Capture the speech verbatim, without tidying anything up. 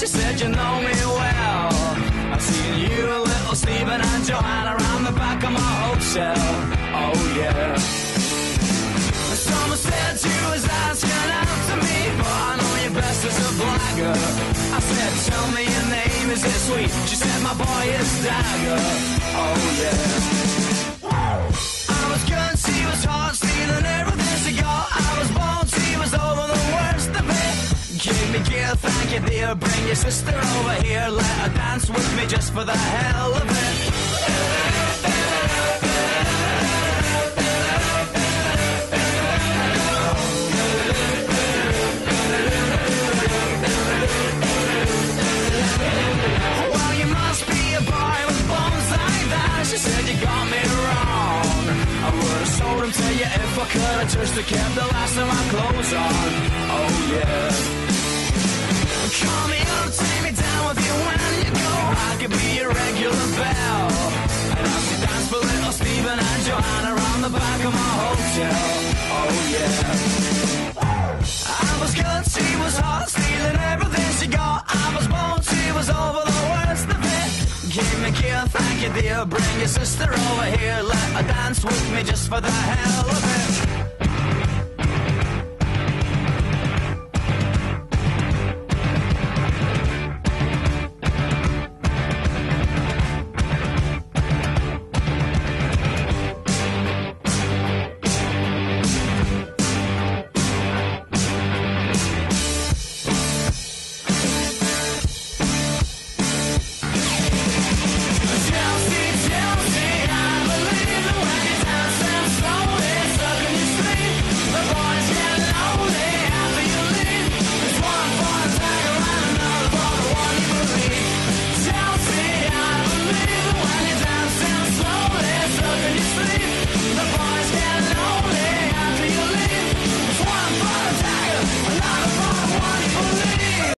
She said, you know me well. I've seen you, little Stephen and Joanna around the back of my hotel. Oh yeah. Someone said you was asking out to me, but I know you best as a blagger. I said, tell me your name, is it sweet? She said, my boy is Dagger. Oh yeah. I was good, she was hot, stealing everything she got. I was bold, she was over the worst of it. Give me gear, thank you dear. Bring your sister over here, let her dance with me just for the hell of it. Well, you must be a boy with bones like that. She said you got me wrong. I would've sold him to you if I could've just kept the last of my clothes on. Oh yeah. Call me up, take me down with you when you go. I could be your regular belle. And I'll sit dance for little Stephen and Joanna around the back of my hotel. Oh yeah. I was good, she was hot, stealing everything she got. I was bold, she was over the worst of it. Give me gear, thank you dear. Bring your sister over here, let her dance with me just for the hell of it.